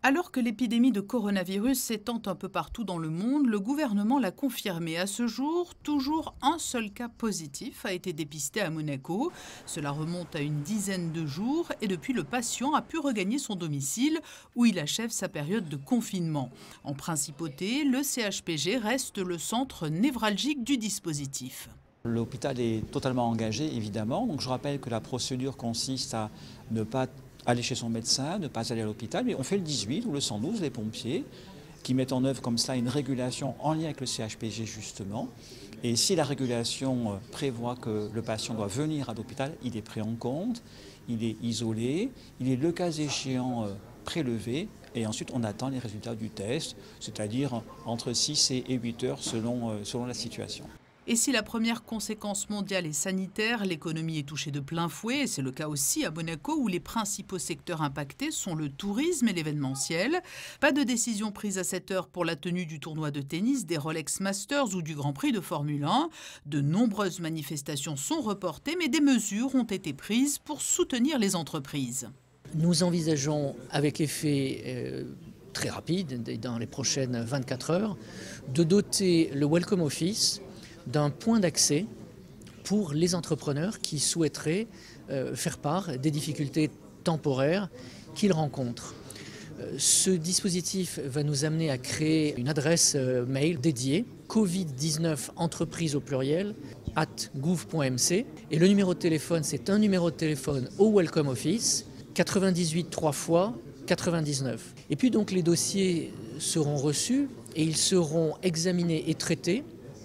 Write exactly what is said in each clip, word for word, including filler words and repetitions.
Alors que l'épidémie de coronavirus s'étend un peu partout dans le monde, le gouvernement l'a confirmé. À ce jour, toujours un seul cas positif a été dépisté à Monaco. Cela remonte à une dizaine de jours et depuis, le patient a pu regagner son domicile où il achève sa période de confinement. En principauté, le C H P G reste le centre névralgique du dispositif. L'hôpital est totalement engagé, évidemment. Donc je rappelle que la procédure consiste à ne pas aller chez son médecin, ne pas aller à l'hôpital, mais on fait le dix-huit ou le cent douze, les pompiers, qui mettent en œuvre comme ça une régulation en lien avec le C H P G justement. Et si la régulation prévoit que le patient doit venir à l'hôpital, il est pris en compte, il est isolé, il est le cas échéant prélevé, et ensuite on attend les résultats du test, c'est-à-dire entre six et huit heures selon, selon la situation. Et si la première conséquence mondiale est sanitaire, l'économie est touchée de plein fouet, et c'est le cas aussi à Monaco où les principaux secteurs impactés sont le tourisme et l'événementiel. Pas de décision prise à cette heure pour la tenue du tournoi de tennis, des Rolex Masters ou du Grand Prix de Formule un. De nombreuses manifestations sont reportées, mais des mesures ont été prises pour soutenir les entreprises. Nous envisageons avec effet euh, très rapide, dans les prochaines vingt-quatre heures, de doter le Welcome Office d'un point d'accès pour les entrepreneurs qui souhaiteraient euh, faire part des difficultés temporaires qu'ils rencontrent. Euh, ce dispositif va nous amener à créer une adresse euh, mail dédiée, covid dix-neuf entreprise au pluriel, arobase gouv point m c. Et le numéro de téléphone, c'est un numéro de téléphone au Welcome Office, quatre-vingt-dix-huit trois fois quatre-vingt-dix-neuf. Et puis donc les dossiers seront reçus et ils seront examinés et traités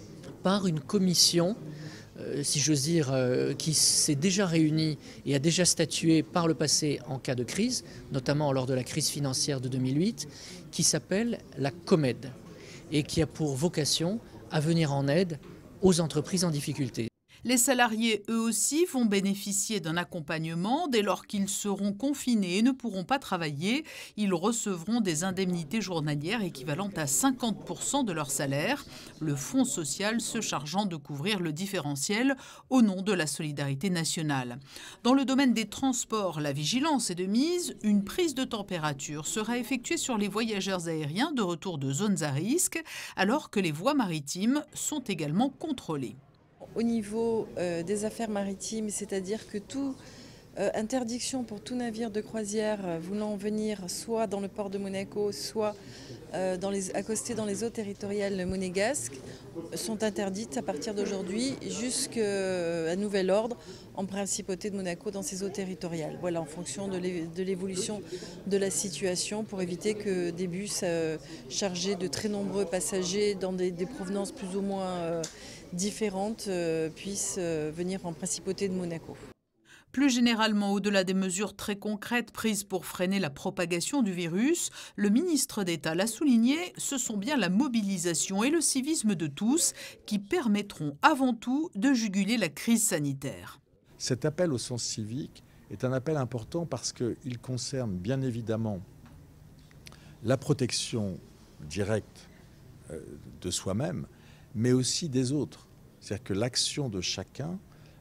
par une commission, euh, si j'ose dire, euh, qui s'est déjà réunie et a déjà statué par le passé en cas de crise, notamment lors de la crise financière de deux mille huit, qui s'appelle la COMED et qui a pour vocation à venir en aide aux entreprises en difficulté. Les salariés, eux aussi, vont bénéficier d'un accompagnement dès lors qu'ils seront confinés et ne pourront pas travailler. Ils recevront des indemnités journalières équivalentes à cinquante pour cent de leur salaire, le Fonds social se chargeant de couvrir le différentiel au nom de la solidarité nationale. Dans le domaine des transports, la vigilance est de mise. Une prise de température sera effectuée sur les voyageurs aériens de retour de zones à risque, alors que les voies maritimes sont également contrôlées. Au niveau euh, des affaires maritimes, c'est-à-dire que toute euh, interdiction pour tout navire de croisière euh, voulant venir soit dans le port de Monaco, soit euh, dans les, accostés dans les eaux territoriales monégasques sont interdites à partir d'aujourd'hui jusqu'à nouvel ordre en principauté de Monaco dans ces eaux territoriales. Voilà, en fonction de l'évolution de la situation pour éviter que des bus euh, chargés de très nombreux passagers dans des, des provenances plus ou moins euh, différentes euh, puissent euh, venir en principauté de Monaco. Plus généralement, au-delà des mesures très concrètes prises pour freiner la propagation du virus, le ministre d'État l'a souligné, ce sont bien la mobilisation et le civisme de tous qui permettront avant tout de juguler la crise sanitaire. Cet appel au sens civique est un appel important parce qu'il concerne bien évidemment la protection directe de soi-même, mais aussi des autres. C'est-à-dire que l'action de chacun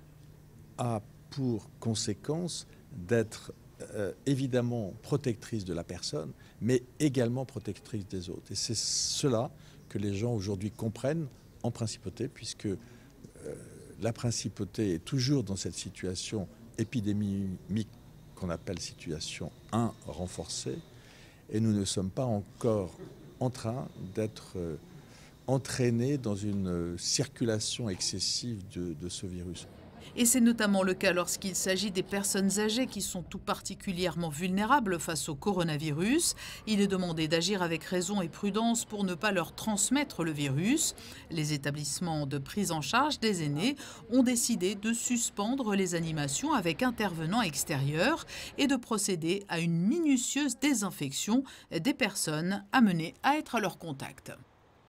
a pour conséquence d'être euh, évidemment protectrice de la personne, mais également protectrice des autres. Et c'est cela que les gens aujourd'hui comprennent en principauté, puisque euh, la principauté est toujours dans cette situation épidémique qu'on appelle situation un renforcée, et nous ne sommes pas encore en train d'être euh, entraînés dans une circulation excessive de, de ce virus. Et c'est notamment le cas lorsqu'il s'agit des personnes âgées qui sont tout particulièrement vulnérables face au coronavirus. Il est demandé d'agir avec raison et prudence pour ne pas leur transmettre le virus. Les établissements de prise en charge des aînés ont décidé de suspendre les animations avec intervenants extérieurs et de procéder à une minutieuse désinfection des personnes amenées à être à leur contact.